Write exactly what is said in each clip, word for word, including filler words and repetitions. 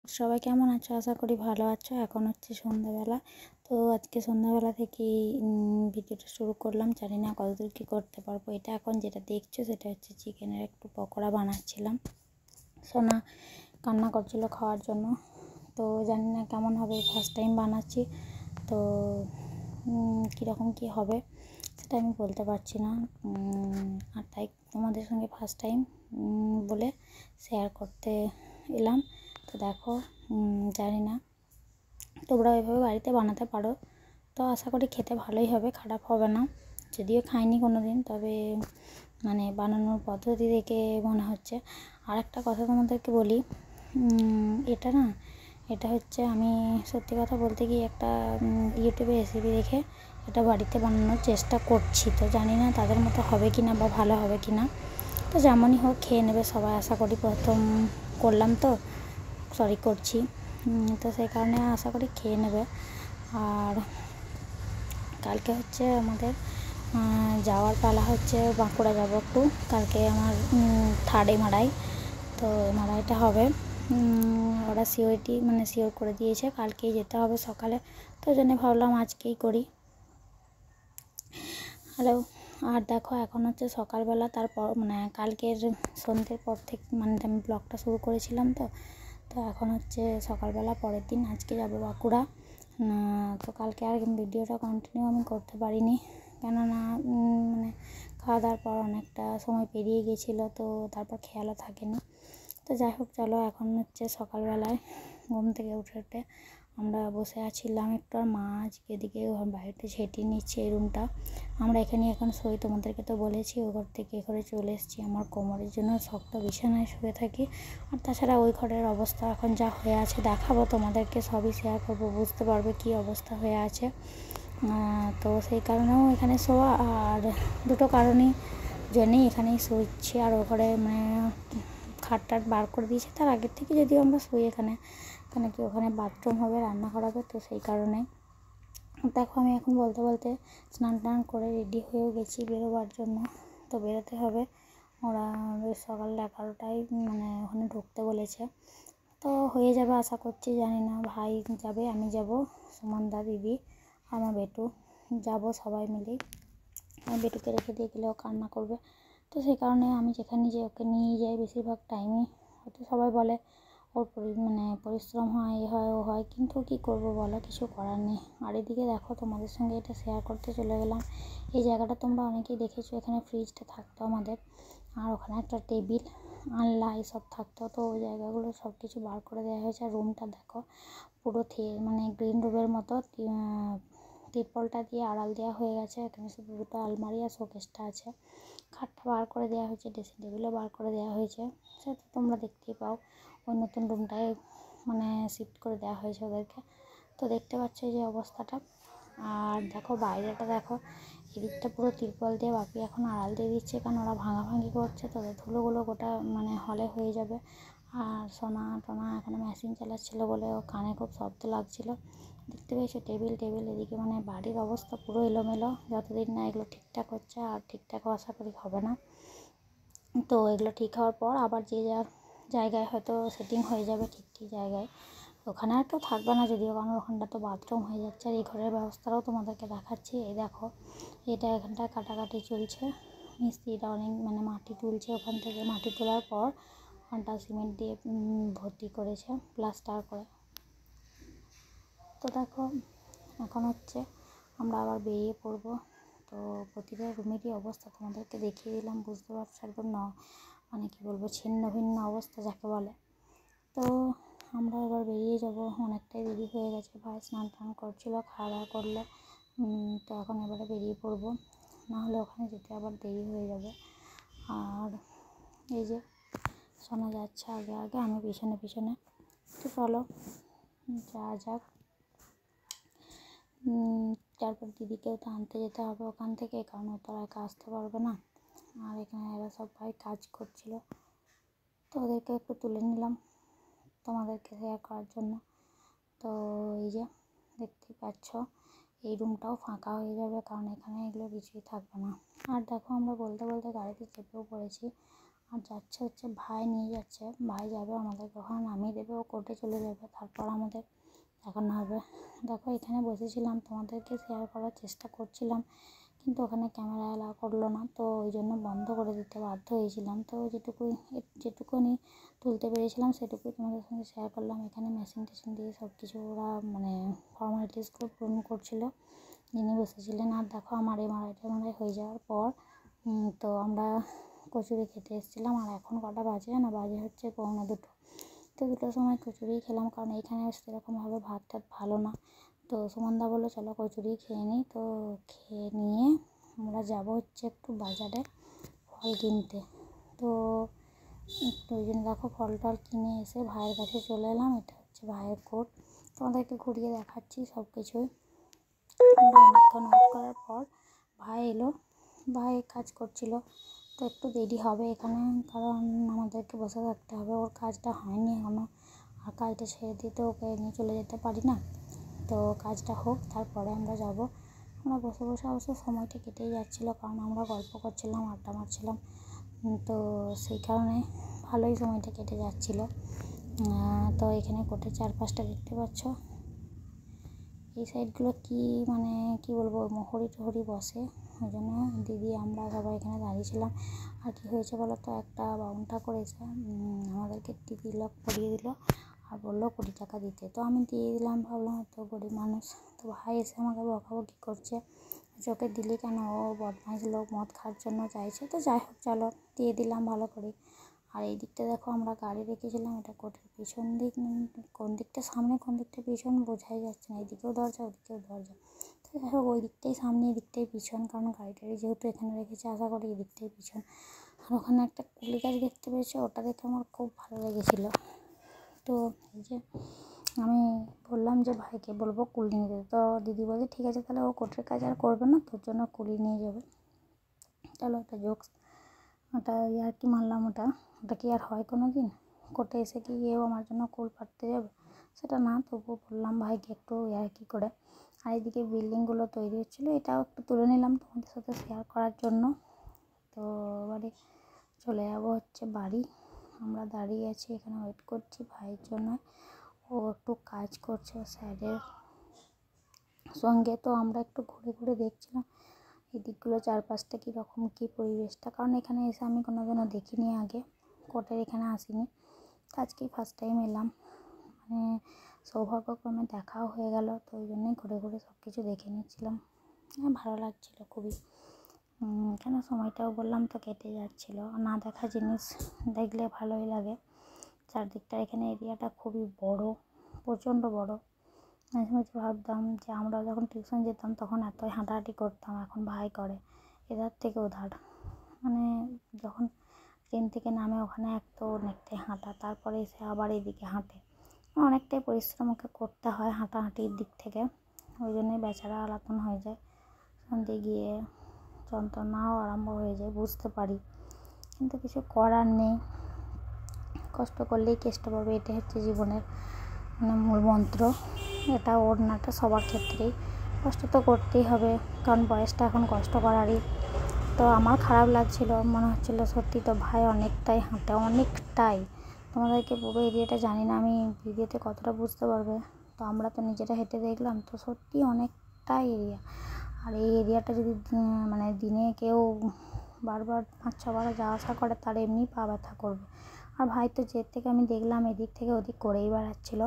সবাই কেমন আছো? আশা করি ভালো আছো। এখন হচ্ছে সন্ধ্যাবেলা। তো আজকে সন্ধ্যাবেলা থেকেই ভিডিওটা শুরু করলাম। জানি না কতদূর কী করতে পারবো। এটা এখন যেটা দেখছো সেটা হচ্ছে চিকেনের একটু পকোড়া বানাচ্ছিলাম। সোনা কান্না করছিল খাওয়ার জন্য। তো জানি না কেমন হবে, ফার্স্ট টাইম বানাচ্ছি। তো কীরকম কী হবে সেটা আমি বলতে পারছি না, আর তাই তোমাদের সঙ্গে ফার্স্ট টাইম বলে শেয়ার করতে এলাম। তো দেখো, জানি না তোমরা এভাবে বাড়িতে বানাতে পারো, তো আশা করি খেতে ভালোই হবে, খারাপ হবে না। যদিও খাইনি কোনো দিন, তবে মানে বানানোর পদ্ধতি দেখে মনে হচ্ছে। আর একটা কথা তোমাদেরকে বলি, এটা না এটা হচ্ছে আমি সত্যি কথা বলতে গিয়ে একটা ইউটিউবে রেসিপি দেখে এটা বাড়িতে বানানোর চেষ্টা করছি। তো জানি না তাদের মতো হবে কি না বা ভালো হবে কি না। তো যেমনই হোক খেয়ে নেবে সবাই আশা করি। প্রথম করলাম তো সরি করছি, তো সেই কারণে আশা করি খেয়ে নেবে। আর কালকে হচ্ছে আমাদের যাওয়ার পালা হচ্ছে, বাঁকুড়া যাবো একটু। কালকে আমার থার্ড এমআরআই, তো এমআরআইটা হবে। ওরা সিওরিটি মানে সিওর করে দিয়েছে কালকেই যেতে হবে সকালে, তো জন্য ভাবলাম আজকেই করি। হ্যালো। আর দেখো এখন হচ্ছে সকালবেলা, তারপর মানে কালকের সন্ধ্যের পর থেকে মানে আমি ব্লগটা শুরু করেছিলাম তো তো এখন হচ্ছে সকালবেলা পরের দিন, আজকে যাবো বাঁকুড়া। তো কালকে আর ভিডিওটা কন্টিনিউ আমি করতে পারিনি, কেননা মানে খাওয়া দাওয়ার পর অনেকটা সময় পেরিয়ে গেছিলো, তো তারপর খেয়ালও থাকেনি। তো যাই হোক চলো, এখন হচ্ছে সকালবেলায় ঘুম থেকে উঠে উঠে আমরা বসে আছিলাম একটু। আর মা আজকে এদিকে বাড়িতে ঝেঁটিয়ে নিচ্ছে এই রুমটা। আমরা এখানে এখন শুই, তোমাদেরকে তো বলেছি ওই ঘর থেকে এ ঘরে চলে এসেছি। আমার কোমরের জন্য শক্ত বিছানায় শুয়ে থাকি। আর তাছাড়া ওই ঘরের অবস্থা এখন যা হয়ে আছে দেখাবো তোমাদেরকে, সবই শেয়ার করবো, বুঝতে পারবে কী অবস্থা হয়ে আছে। তো সেই কারণেও এখানে শোয়া, আর দুটো কারণেই জন্যেই এখানেই শুচ্ছি। আর ও ঘরে মানে খাট টাট বার করে দিয়েছে তার আগের থেকে, যদিও আমরা শুই এখানে, কেন কি ওখানে বাথরুম হবে, রান্না করা হবে, তো সেই কারণে। দেখো আমি এখন বলতে বলতে স্নান টান করে রেডি হয়েও গেছি বেরোবার জন্য। তো বেরোতে হবে, ওরা সকাল এগারোটায় মানে ওখানে ঢুকতে বলেছে। তো হয়ে যাবে আশা করছি, জানি না। ভাই যাবে, আমি যাব, সুমনদা, দিদি, আমার বেটু যাব, সবাই মিলেই। আমি বেটুকে রেখে দিয়ে গেলে ও কান্না করবে, তো সেই কারণে আমি যেখানে যে ওকে নিয়ে যাই বেশিরভাগ টাইমই। হয়তো সবাই বলে ওর মানে পরিশ্রম হয়, এ হয় ও হয়, কিন্তু কী করবো বলো, কিছু করার নেই। আর এদিকে দেখো তোমাদের সঙ্গে এটা শেয়ার করতে চলে গেলাম। এই জায়গাটা তোমরা অনেকেই দেখেছো, এখানে ফ্রিজটা থাকতো আমাদের, আর ওখানে একটা টেবিল, আনলা এসব থাকতো। তো ওই জায়গাগুলো সব কিছু বার করে দেওয়া হয়েছে। আর রুমটা দেখো পুরো থে মানে গ্রিন রুমের মতো তিরপলটা দিয়ে আড়াল দেওয়া হয়ে গেছে। এখানে শুধু দুটো আলমারি আর শোকেসটা আছে। খাটটা বার করে দেওয়া হয়েছে, ড্রেসিং টেবিলও বার করে দেওয়া হয়েছে, সেটা তোমরা দেখতেই পাও। ওই নতুন রুমটায় মানে শিফট করে দেওয়া হয়েছে ওদেরকে। তো দেখতে পাচ্ছ এই যে অবস্থাটা। আর দেখো বাইরেটা দেখো, এদিকটা পুরো তিরপল দিয়ে বাপি এখন আড়াল দিয়ে দিচ্ছে, কারণ ওরা ভাঙাভাঙি করছে, তো ধুলোগুলো গোটা মানে হলে হয়ে যাবে। আর সোনা টোনা এখানে মেশিন চালাচ্ছিলো বলে ও কানে খুব শব্দ লাগছিলো। দেখতে পেয়েছো টেবিল টেবিল এদিকে, মানে বাড়ির অবস্থা পুরো এলোমেলো, যতদিন না এগুলো ঠিকঠাক হচ্ছে। আর ঠিকঠাক আশা করি হবে না। তো এগুলো ঠিক হওয়ার পর আবার যে যার জায়গায় হয়তো সেটিং হয়ে যাবে ঠিক ঠিক জায়গায়। ওখানে আর কেউ থাকবে না যদিও, কারণ ওখানটা তো বাথরুম হয়ে যাচ্ছে। আর এই ঘরের ব্যবস্থাটাও তোমাদেরকে দেখাচ্ছি। এই দেখো, এটা এখানটায় কাটাকাটি চলছে, মিস্ত্রিটা অনেক মানে মাটি তুলছে। ওখান থেকে মাটি তোলার পর ওখানটা সিমেন্ট দিয়ে ভর্তি করেছে প্লাস্টার করে। তো দেখো এখন হচ্ছে আমরা আবার বেরিয়ে পড়বো। তো প্রতিটা রুমেরই অবস্থা তোমাদেরকে দেখিয়ে দিলাম, বুঝতে পারছো একদম ন মানে কী বলবো, ছিন্ন ভিন্ন অবস্থা যাকে বলে। তো আমরা এবার বেরিয়ে যাব, অনেকটাই দেরি হয়ে গেছে। ভাই স্নান টান করছিলো, খাওয়া দাওয়া করলো। তো এখন এবারে বেরিয়ে পড়বো, নাহলে ওখানে যেতে আবার দেরি হয়ে যাবে। আর এই যে শোনা যাচ্ছে আগে আগে, আমি পিছনে পিছনে। তো চলো যা যাক। তারপর দিদিকেও তো আনতে যেতে হবে ওখান থেকে, কারণ ও তো আর একা আসতে পারবে না। আর এখানে এরা সব ভাই কাজ করছিল, তো ওদেরকে একটু তুলে নিলাম তোমাদেরকে শেয়ার করার জন্য। তো এই যে দেখতেই পাচ্ছ, এই রুমটাও ফাঁকা হয়ে যাবে, কারণ এখানে এগুলো কিছুই থাকবে না। আর দেখো আমরা বলতে বলতে গাড়িতে চেপেও পড়েছি। আর যাচ্ছে হচ্ছে ভাই নিয়ে যাচ্ছে, ভাই যাবে আমাদেরকে ওখানে নামিয়ে দেবে, ও কোর্টে চলে যাবে, তারপর আমাদের দেখানো হবে। দেখো এখানে বসেছিলাম, তোমাদেরকে শেয়ার করার চেষ্টা করছিলাম, কিন্তু ওখানে ক্যামেরা অ্যালাউ করলো না, তো ওই জন্য বন্ধ করে দিতে বাধ্য হয়েছিলাম। তো যেটুকুই যেটুকুনি তুলতে পেরেছিলাম সেটুকুই তোমাদের সঙ্গে শেয়ার করলাম। এখানে মেশিন টেশিন দিয়ে সব কিছু ওরা মানে ফর্মালিটিসগুলো পূরণ করছিলো যিনি বসেছিলেন। আর দেখো আমার এমআরআই টেমআরআই হয়ে যাওয়ার পর তো আমরা কচুরি খেতে এসেছিলাম। আর এখন কটা বাজে না, বাজে হচ্ছে পৌনে দুটো। তো দুটোর সময় কচুরি খেলাম, কারণ এইখানে সেরকমভাবে ভাত টাত ভালো না। তো সুমনদা বললো চলো কচুরি খেয়ে নিই। তো খেয়ে নিয়ে আমরা যাব হচ্ছে একটু বাজারে ফল কিনতে। তো ওই জন্য দেখো ফল টল কিনে এসে ভাইয়ের কাছে চলে এলাম। এটা হচ্ছে ভাইয়ের কোট, তোমাদেরকে ঘুরিয়ে দেখাচ্ছি সব কিছুই। আমরা অনেকক্ষণ ওয়েট করার পর ভাই এলো, ভাই কাজ করছিল, তো একটু দেরি হবে এখানে, কারণ আমাদেরকে বসে থাকতে হবে, ওর কাজটা হয়নি এখনও। আর কাজটা ছেড়ে দিয়ে তো ওকে নিয়ে চলে যেতে পারি না, তো কাজটা হোক তারপরে আমরা যাব। আমরা বসে বসে অবশ্য সময়টা কেটেই যাচ্ছিলো, কারণ আমরা গল্প করছিলাম, আড্ডা মারছিলাম, তো সেই কারণে ভালোই সময়টা কেটে যাচ্ছিলো। তো এখানে কোর্টের চারপাশটা দেখতে পাচ্ছ, এই সাইডগুলো কি মানে কি বলবো, মোহরি টোহরি বসে, ওই জন্য দিদি আমরা সবাই এখানে দাঁড়িয়েছিলাম। আর কী হয়েছে বলো তো, একটা বাউনটা করেছে, আমাদেরকে টিভি লক পরিয়ে দিল আর বললো কুড়ি টাকা দিতে। তো আমি দিয়ে দিলাম, ভাবলাম তো গরিব মানুষ। তো ভাই এসে আমাকে বকাবকি করছে, চোখে দিলি কেন, ও বদমাইশ লোক, মদ খাওয়ার জন্য চাইছে। তো যাই হোক চলো দিয়ে দিলাম ভালো করে। আর এই দিকটা দেখো আমরা গাড়ি রেখেছিলাম, এটা কোর্টের পিছন দিক, কোন দিকটা সামনে কোন দিকটা পিছন বোঝাই যাচ্ছে না, এদিকেও দরজা ওদিকেও দরজা। তো যাই হোক ওই দিকটাই সামনে এদিকটাই পিছন, কারণ গাড়িটারি যেহেতু এখানে রেখেছে আশা করি এদিকটাই পিছন। আর ওখানে একটা কুলি গাছ দেখতে পেয়েছে, ওটা দেখে আমার খুব ভালো লেগেছিলো। তো এই যে আমি বললাম যে ভাইকে বলবো কুলি নিয়ে যেতে, তো দিদি বলে ঠিক আছে তাহলে ও কোর্টের কাজ আর করবে না, তোর জন্য কুলি নিয়ে যাবে। চলো ওটা জোকস, ওটা আর কি মারলাম, ওটা ওটা কি আর হয় কোনো দিন, কোর্টে এসে কি এও আমার জন্য কুল পাড়তে যাবে, সেটা না, তবুও বললাম ভাইকে একটু আর কি করে। আর এদিকে বিল্ডিংগুলো তৈরি হচ্ছিলো, এটাও একটু তুলে নিলাম তোমাদের সাথে শেয়ার করার জন্য। তো এবারে চলে যাবো হচ্ছে বাড়ি। আমরা দাঁড়িয়ে আছি এখানে ওয়েট করছি ভাইয়ের জন্য, ও একটু কাজ করছে স্যারের সঙ্গে। তো আমরা একটু ঘুরে ঘুরে দেখছিলাম এই দিকগুলো, চারপাশটা কীরকম কী পরিবেশটা, কারণ এখানে এসে আমি কোনো দিনও দেখিনি আগে, কোর্টের এখানে আসিনি, আজকেই ফার্স্ট টাইম এলাম, মানে সৌভাগ্যক্রমে দেখাও হয়ে গেল। তো ওই জন্যই ঘুরে ঘুরে সব কিছু দেখে নিচ্ছিলাম, হ্যাঁ ভালো লাগছিলো খুবই। এখানে সময়টাও বললাম তো কেটে যাচ্ছিলো, না দেখা জিনিস দেখলে ভালোই লাগে। চারদিকটা এখানে এরিয়াটা খুবই বড়, প্রচণ্ড বড়। মাঝে মাঝে ভাবতাম যে আমরা যখন টিউশন যেতাম তখন এতই হাঁটাহাঁটি করতাম, এখন ভাই করে এধার থেকে ওধার, মানে যখন ট্রেন থেকে নামে ওখানে এক তো অনেকটাই হাঁটা, তারপরে এসে আবার এদিকে হাঁটে, অনেকটাই পরিশ্রম ওকে করতে হয় হাঁটাহাঁটির দিক থেকে, ওই জন্যই বেচারা আলাতন হয়ে যায়, সন্ধ্যে গিয়ে যন্ত্রণাও আরম্ভ হয়ে যায় বুঝতে পারি, কিন্তু কিছু করার নেই, কষ্ট করলেই কেষ্ট পাবে, এটা হচ্ছে জীবনের মানে মূল মন্ত্র। এটা ওর না, এটা সবার ক্ষেত্রেই, কষ্ট তো করতেই হবে, কারণ বয়সটা এখন কষ্ট করারই। তো আমার খারাপ লাগছিল, মনে হচ্ছিলো সত্যি তো ভাই অনেকটাই হাঁটে, অনেকটাই, তোমাদেরকে পুরো এরিয়াটা জানি না আমি ভিডিওতে কতটা বুঝতে পারবে, তো আমরা তো নিজেরা হেঁটে দেখলাম, তো সত্যি অনেকটাই এরিয়া। আর এই এরিয়াটা যদি মানে দিনে কেউ বারবার পাঁচ ছবার যাওয়া আসা করে তার এমনি পা ব্যথা করবে। আর ভাই তো যে থেকে আমি দেখলাম এদিক থেকে ওদিক করেই বেড়াচ্ছিলো।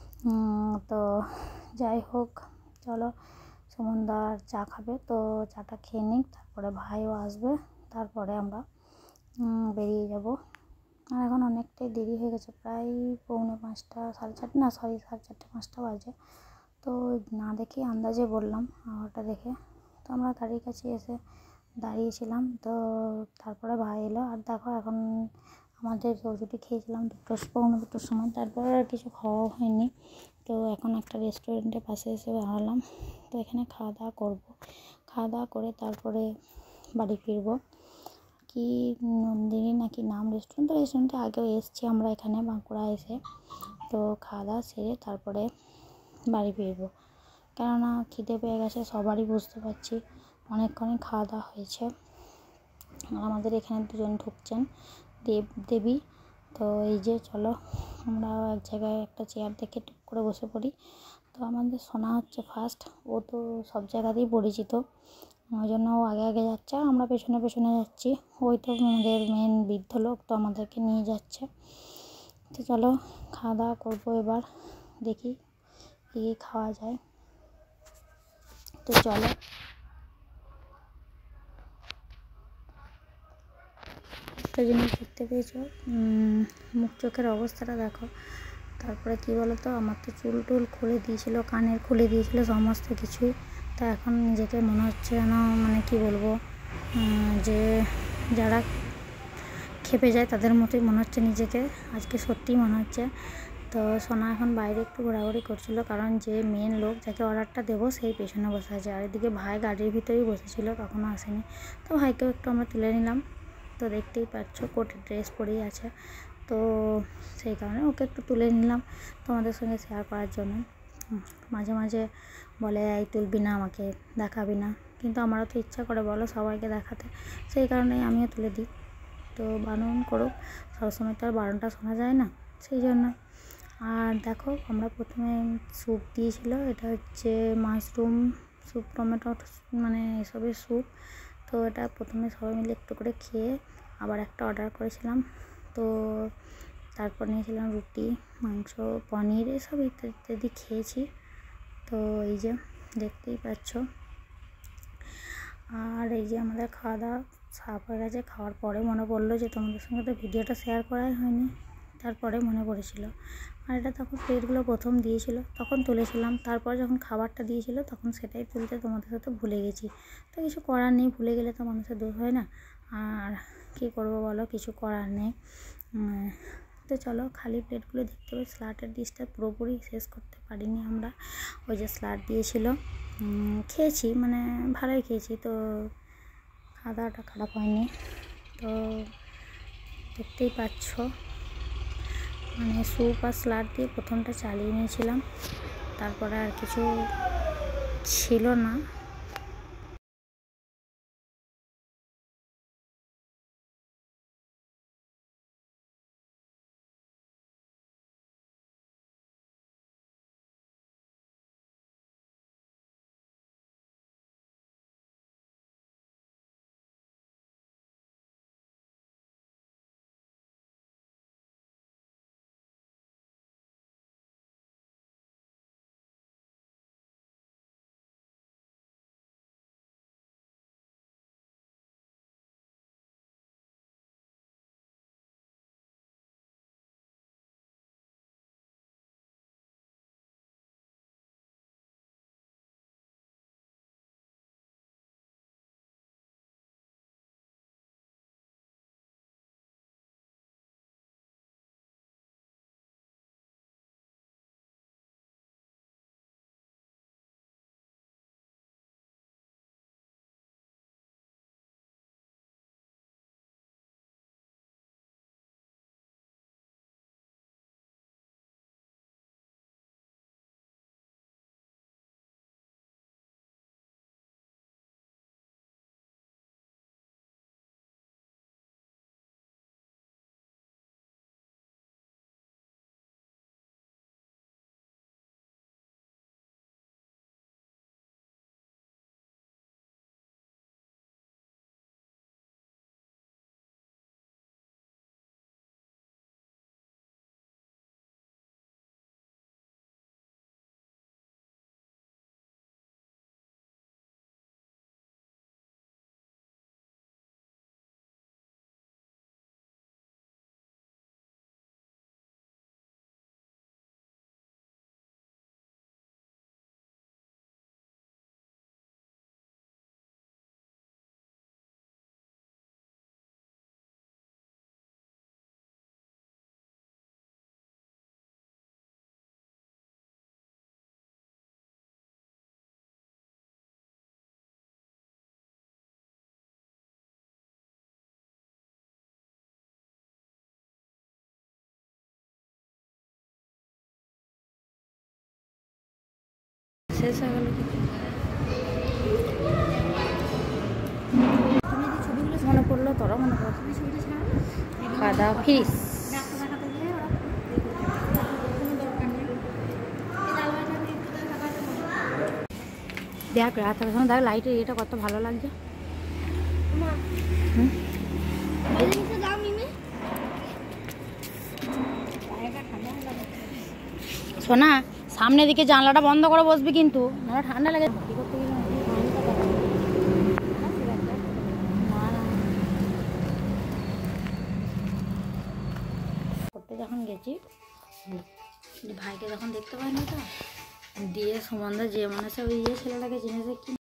তো যাই হোক চলো, সুমনদার চা খাবে, তো চাটা খেয়ে নিই, তারপরে ভাইও আসবে, তারপরে আমরা বেরিয়ে যাব। আর এখন অনেকটাই দেরি হয়ে গেছে, প্রায় পৌনে পাঁচটা সাড়ে চারটে না সরি সাড়ে চারটে পাঁচটা বাজে। তো না দেখে আন্দাজে বললাম আমারটা দেখে, তো আমরা গাড়ির কাছে এসে দাঁড়িয়েছিলাম। তো তারপরে ভাই এলো, আর দেখো এখন আমাদের কচুরি খেয়েছিলাম দুটোর পৌনে দুটোর সময়, তারপরে আর কিছু খাওয়া হয়নি। তো এখন একটা রেস্টুরেন্টের পাশে এসে দাঁড়ালাম, তো এখানে খাওয়া দাওয়া করবো, খাওয়া দাওয়া করে তারপরে বাড়ি ফিরবো। কি নন্দিনী নাকি নাম রেস্টুরেন্ট, তো রেস্টুরেন্টে আগেও এসেছি আমরা এখানে বাঁকুড়া এসে। তো খাওয়া দাওয়া সেরে তারপরে বাড়ি ফিরবো, কেননা খিদে পেয়ে গেছে সবারই, বুঝতে পারছি অনেকক্ষণই খাওয়া দাওয়া হয়েছে। আর আমাদের এখানে দুজন ঢুকছেন, দেব দেবী। তো এই যে চলো আমরা এক জায়গায় একটা চেয়ার দেখে টুক করে বসে পড়ি। তো আমাদের সোনা হচ্ছে ফার্স্ট, ও তো সব জায়গাতেই পরিচিত, ওই জন্য ও আগে আগে যাচ্ছে আর আমরা পেছনে পেছনে যাচ্ছি। ওই তো আমাদের মেন বৃদ্ধ লোক, তো আমাদেরকে নিয়ে যাচ্ছে। তো চলো খাওয়া দাওয়া করবো এবার, দেখি কী কী খাওয়া যায়। তো চলো একটা জিনিস দেখতে পেয়েছো, মুখ চোখের অবস্থাটা দেখো। তারপরে কি বলো তো, আমার তো চুল টুল খুলে দিয়েছিল, কানের খুলে দিয়েছিল সমস্ত কিছুই। তা এখন নিজেকে মনে হচ্ছে যেন মানে কি বলবো, যে যারা খেপে যায় তাদের মতোই মনে হচ্ছে নিজেকে আজকে, সত্যিই মনে হচ্ছে। তো সোনা এখন বাইরে একটু ঘোরাঘুরি করছিল, কারণ যে মেন লোক যাকে অর্ডারটা দেবো সেই পেছনে বসে আছে, আর এদিকে ভাই গাড়ির ভিতরেই বসেছিল, কখনো আসেনি। তো ভাইকেও একটু আমরা তুলে নিলাম। তো দেখতেই পাচ্ছ কোটের ড্রেস পরেই আছে, তো সেই কারণে ওকে একটু তুলে নিলাম তোমাদের সঙ্গে শেয়ার করার জন্য। মাঝে মাঝে বলে এই তুলবি না, আমাকে দেখাবি না, কিন্তু আমারও তো ইচ্ছা করে বলো সবাইকে দেখাতে, সেই কারণেই আমিও তুলে দিই। তো বারণ করুক, সবসময় তো আর বারণটা শোনা যায় না, সেই জন্য। আর দেখো আমরা প্রথমে স্যুপ দিয়েছিল, এটা হচ্ছে মাশরুম স্যুপ, টমেটো মানে এসবের স্যুপ। তো এটা প্রথমে সবাই মিলে একটু করে খেয়ে আবার একটা অর্ডার করেছিলাম। তো তারপর নিয়েছিলাম রুটি, মাংস, পনির, এসব ইত্যাদি ইত্যাদি খেয়েছি। তো এই যে দেখতেই পাচ্ছ। আর এই যে আমাদের খাওয়া দাওয়া সাফ হয়ে গেছে। খাওয়ার পরে মনে পড়লো যে তোমাদের সঙ্গে তো ভিডিওটা শেয়ার করাই হয়নি, তারপরে মনে পড়েছিল। আর এটা তখন প্লেটগুলো প্রথম দিয়েছিল তখন তুলেছিলাম, তারপর যখন খাবারটা দিয়েছিল তখন সেটাই তুলতে তোমাদের সাথে ভুলে গেছি। তো কিছু করার নেই, ভুলে গেলে তো মানুষের দোষ হয় না, আর কী করবো বলো, কিছু করার নেই। তো চলো খালি প্লেটগুলো দেখতে পাই। স্যালাডের ডিশটা পুরোপুরি শেষ করতে পারিনি আমরা, ওই যে স্যালাড দিয়েছিল খেয়েছি, মানে ভালোই খেয়েছি। তো খাওয়া দাওয়াটা খারাপ হয়নি। তো দেখতেই পাচ্ছ মানে স্যুপ আর স্যালাড দিয়ে প্রথমটা চালিয়ে নিয়েছিলাম, তারপরে আর কিছু ছিল না। শেষ হয়ে গেল মনে পড়লো, তোরা মনে পড়লো খাওয়া দাওয়া ফিস। দেখ রাতের সময় দেখ লাইটের এটা কত ভালো লাগছে। শোনা সামনের দিকে জানলাটা বন্ধ করে বসবি কিন্তু না ঠান্ডা লাগে। করতে যখন গেছি ভাইকে যখন দেখতে পাইনি তো দিয়ে সুমনদা যে মনে হচ্ছে ওই ইয়ে ছেলেটাকে চিনেছে কি